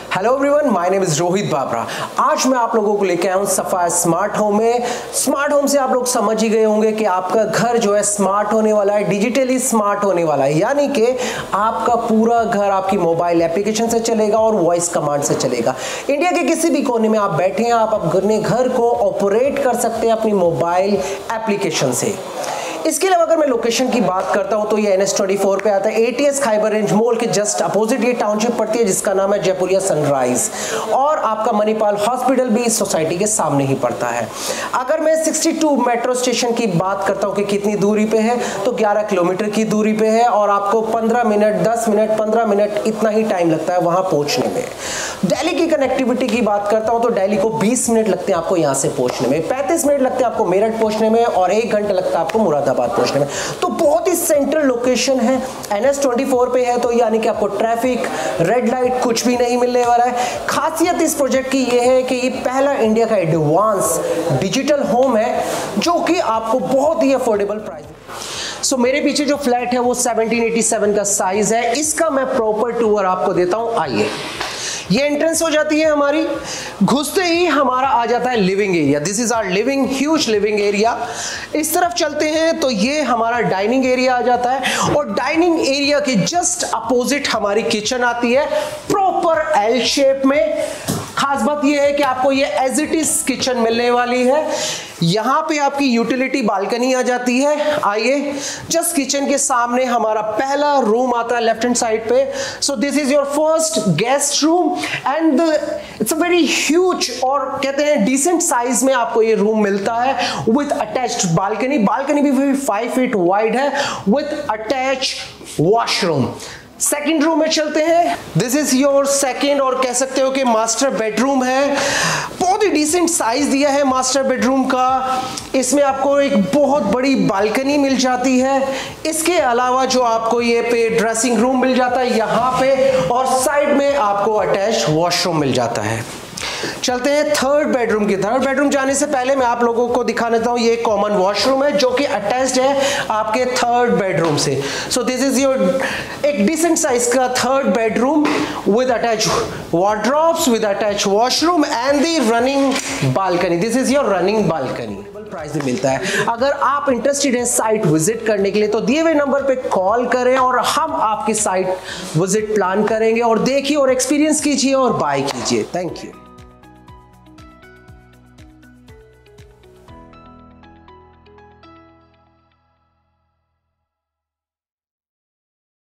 Hello everyone, my name is Rohit Babra. आज मैं आप लोगों को लेके आया हूँ सफाया स्मार्ट होम में। स्मार्ट होम से आप लोग समझ ही गए होंगे कि आपका घर जो है स्मार्ट होने वाला है, डिजिटली स्मार्ट होने वाला है, यानी कि आपका पूरा घर आपकी मोबाइल एप्लीकेशन से चलेगा और वॉइस कमांड से चलेगा। इंडिया के किसी भी कोने में आप बैठे हैं, आप अपने घर को ऑपरेट कर सकते हैं अपनी मोबाइल एप्लीकेशन से। इसके अलावा अगर मैं लोकेशन की बात करता हूं तो ये NH24 पे आता है। ATS खाइबर रेंज मॉल के जस्ट अपोजिट ये टाउनशिप पड़ती है जिसका नाम है जयपुरिया सनराइज, और आपका मणिपाल हॉस्पिटल भी इस सोसाइटी के सामने ही पड़ता है। अगर मैं 62 मेट्रो स्टेशन की बात करता हूं कि कितनी दूरी पे है, तो 11 किलोमीटर की दूरी पे है और आपको 15 मिनट 10 मिनट 15 मिनट इतना ही टाइम लगता है वहां पहुंचने में। दिल्ली की कनेक्टिविटी की बात करता हूं तो दिल्ली को 20 मिनट लगते हैं आपको यहां से पहुंचने में, 35 मिनट लगते हैं आपको मेरठ पहुंचने में और 1 घंटा लगता है आपको मुरादाबाद पहुंचने में। तो बहुत ही सेंट्रल लोकेशन है, NH24 पे है, तो यानी कि आपको ट्रैफिक, रेड लाइट कुछ भी नहीं मिलने वाला है। खासियत इस प्रोजेक्ट की यह है कि ये पहला इंडिया का एडवांस डिजिटल होम है जो कि आपको बहुत ही अफोर्डेबल प्राइस। सो मेरे पीछे जो फ्लैट है वो 1787 का साइज है। इसका मैं प्रॉपर टूर आपको देता हूं, आइए। ये एंट्रेंस हो जाती है हमारी, घुसते ही हमारा आ जाता है living area. This is our living, huge living area. इस तरफ चलते हैं तो ये हमारा डाइनिंग एरिया आ जाता है और डाइनिंग एरिया के जस्ट अपोजिट हमारी किचन आती है प्रॉपर एल शेप में। खास बात यह है कि आपको ये एज इट इज किचन मिलने वाली है। यहां पे आपकी यूटिलिटी बालकनी आ जाती है। आइए, जस्ट किचन के सामने हमारा पहला रूम आता है लेफ्ट हैंड साइड पे। So this is your first guest room and it's a very huge और कहते हैं डिसेंट साइज में आपको ये रूम मिलता है विथ अटैच्ड बालकनी। बालकनी भी 5 फीट वाइड है with attach washroom. Second room में चलते हैं। दिस इज योर सेकेंड और कह सकते हो कि मास्टर बेडरूम है। बहुत ही डिसेंट साइज दिया है मास्टर बेडरूम का। इसमें आपको एक बहुत बड़ी बालकनी मिल जाती है। इसके अलावा जो आपको ये पे ड्रेसिंग रूम मिल जाता है यहाँ पे, और साइड में आपको अटैच वॉशरूम मिल जाता है। चलते हैं थर्ड बेडरूम की। थर्ड बेडरूम जाने से पहले मैं आप लोगों को दिखा देता हूं, ये कॉमन वॉशरूम है जो कि अटैच्ड है आपके थर्ड बेडरूम से। सो दिस इज योर एक डिसेंट साइज का third bedroom with attach wardrobes, with attach washroom and the running balcony. This is your running balcony. Price भी मिलता है। अगर आप इंटरेस्टेड हैं साइट विजिट करने के लिए तो दिए हुए नंबर पे कॉल करें और हम आपकी साइट विजिट प्लान करेंगे, और देखिए और एक्सपीरियंस कीजिए और बाय कीजिए। Thank you.